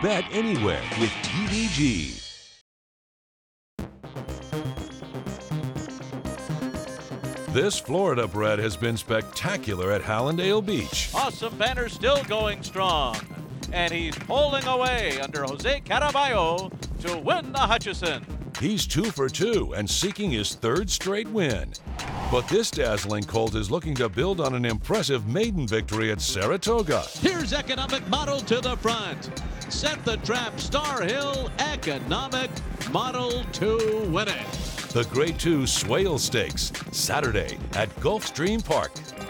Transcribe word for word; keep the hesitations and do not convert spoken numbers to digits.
bet anywhere with T V G. This Florida bred has been spectacular at Hallandale Beach. Awesome Banner still going strong. And he's pulling away under Jose Caraballo to win the Hutchison. He's two for two and seeking his third straight win. But this dazzling colt is looking to build on an impressive maiden victory at Saratoga. Here's Economic Model to the front. Set the trap, Star Hill, Economic Model to win it. The Grade two Swale Stakes, Saturday at Gulfstream Park.